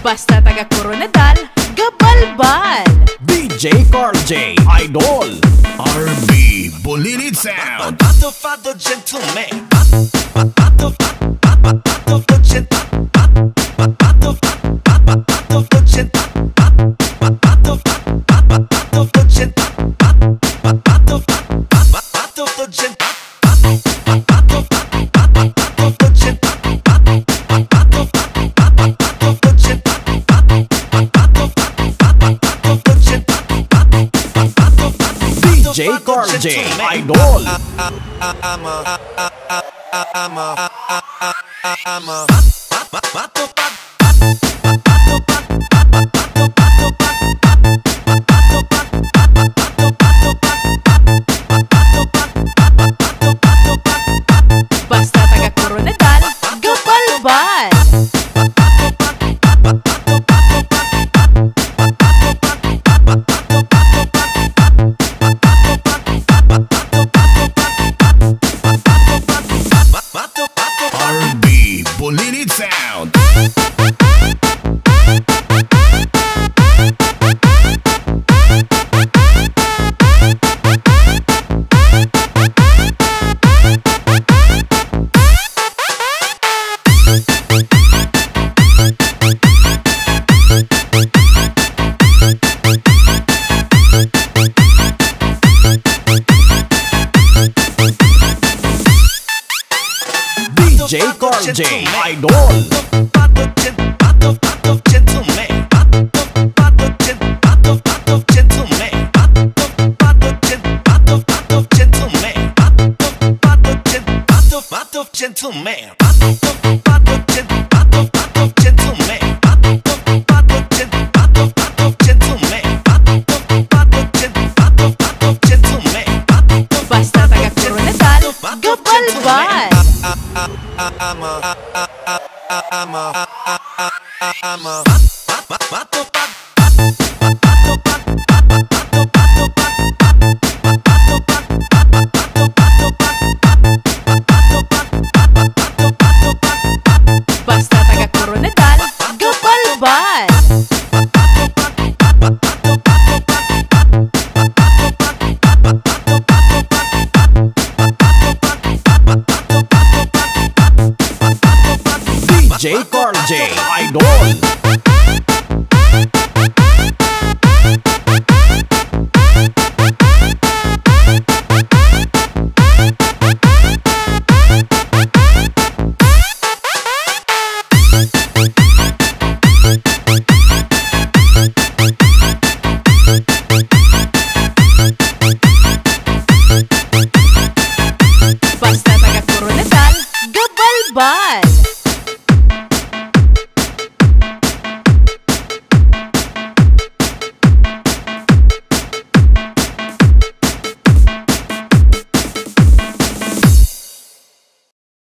Basta taga Coronadal, gabalbal. DJ Carl J, Idol. RB, Bulilit Sound. Father gentleman. DJ Carl J, Idol. Basta taga Coronadal, gabalbal. RB, Bulilit Sound. DJ Carl J, Idol. Gentleman. Basta taga Coronadal, gabalbal. Basta taga Coronadal, gabalbal. DJ Carl J, Idol.